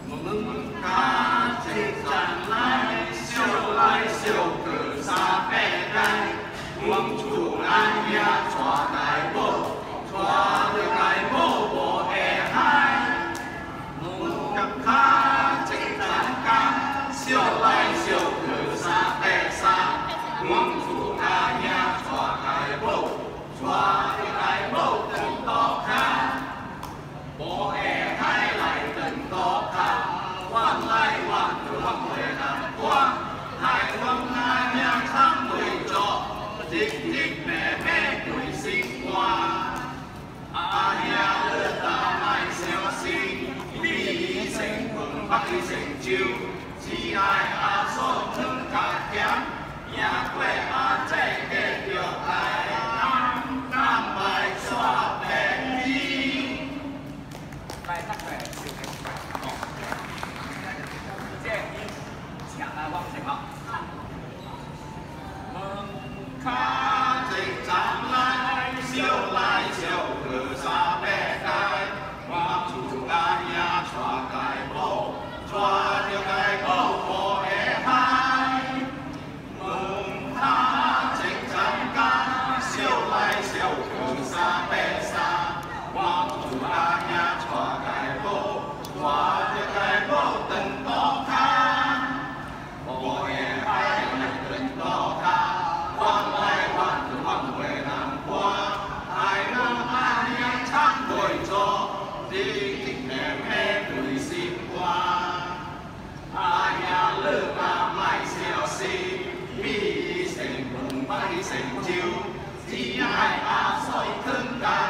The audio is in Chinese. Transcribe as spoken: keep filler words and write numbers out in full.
问家一站来，烧来烧去三百载。阮厝咱也带来某，带着来某无会害。问家一站家，烧来烧去三百三。阮厝咱也带来某，带着来某长途卡。 无会海来长途卡，阮来阮去阮袂人赶，害阮阿兄惨袂做，日日暝暝归心肝。阿兄你若莫伤心，你成饭北去成酒，只爱阿嫂汤甲咸，赢过阿姐继续来担担来煞便宜。 来，得个小嘅哦，即係請來往前哦。門卡一站來，燒來燒去三百載，我厝阿兄帶來某，帶着來某無會害。門卡一站甲，燒來燒去三百三，我厝阿兄。 我着來某長途卡，無會海長途卡，阮來阮去阮袂人趕，害阮阿兄慘袂做，日日暝暝歸心肝。阿兄你若莫傷心，米成飯，飯成酒，只愛阿嫂湯甲。